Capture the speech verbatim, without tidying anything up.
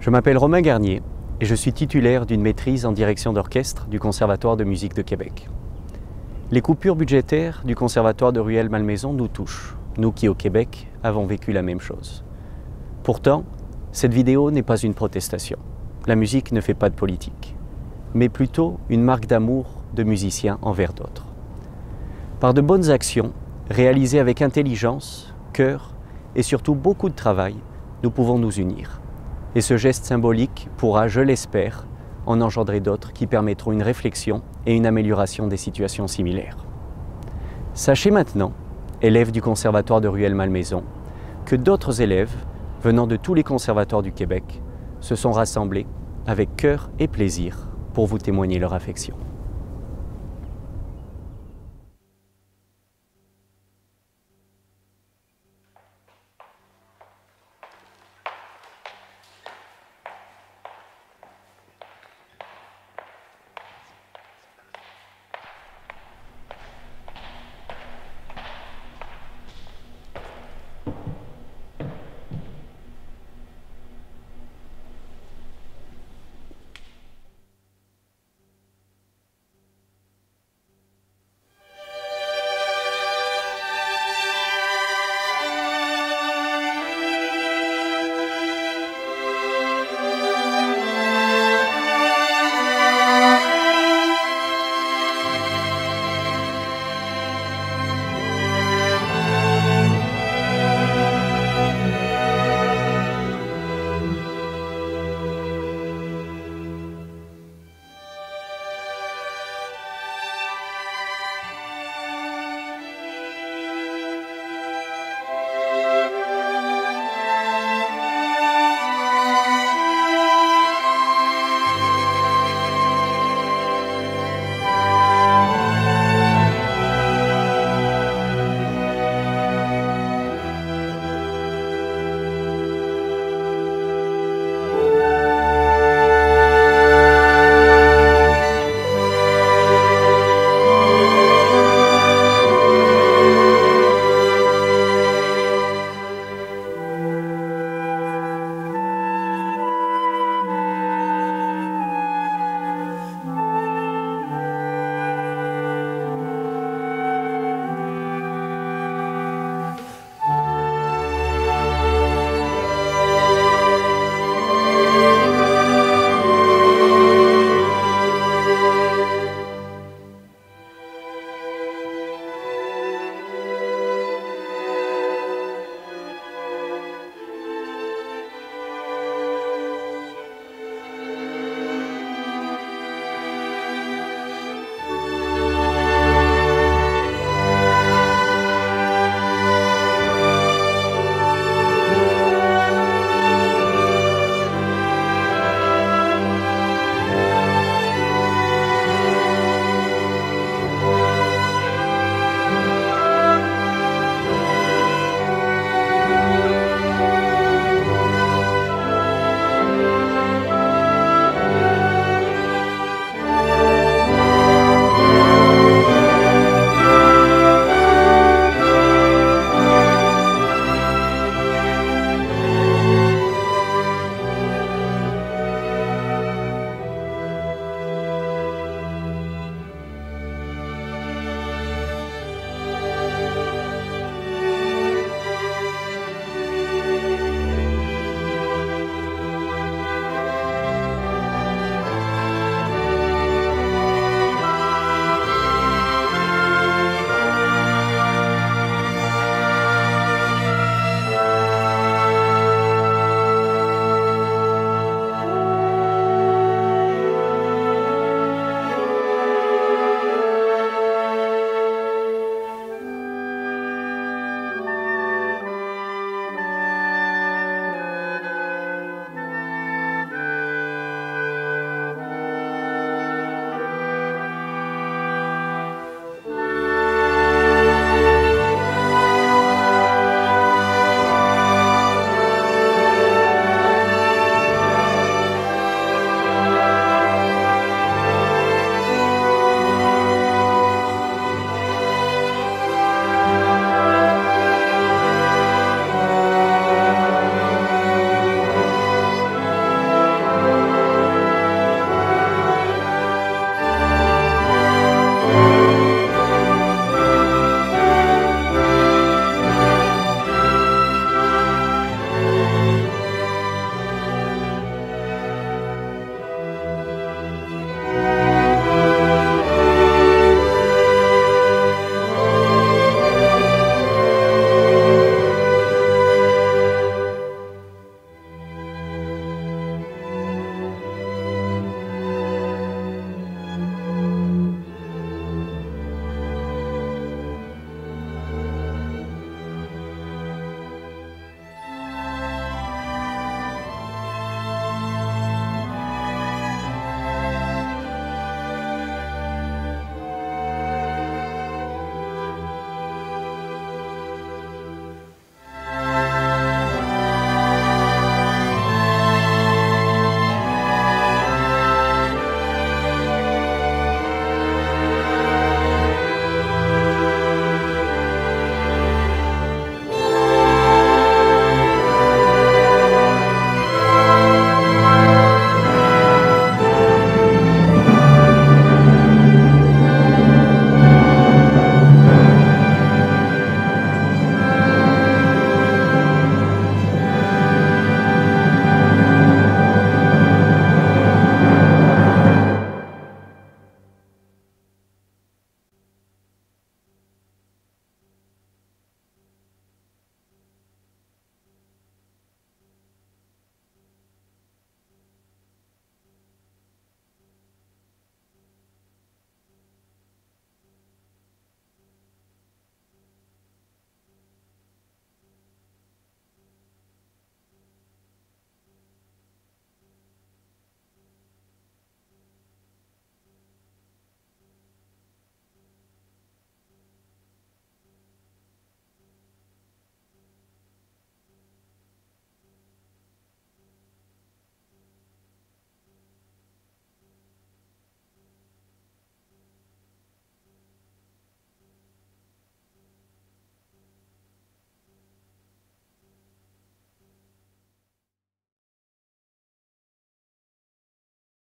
Je m'appelle Romain Garnier et je suis titulaire d'une maîtrise en direction d'orchestre du Conservatoire de musique de Québec. Les coupures budgétaires du Conservatoire de Rueil-Malmaison nous touchent, nous qui au Québec avons vécu la même chose. Pourtant, cette vidéo n'est pas une protestation. La musique ne fait pas de politique, mais plutôt une marque d'amour de musiciens envers d'autres. Par de bonnes actions, réalisées avec intelligence, cœur et surtout beaucoup de travail, nous pouvons nous unir. Et ce geste symbolique pourra, je l'espère, en engendrer d'autres qui permettront une réflexion et une amélioration des situations similaires. Sachez maintenant, élèves du Conservatoire de Rueil-Malmaison, que d'autres élèves, venant de tous les conservatoires du Québec, se sont rassemblés avec cœur et plaisir pour vous témoigner leur affection.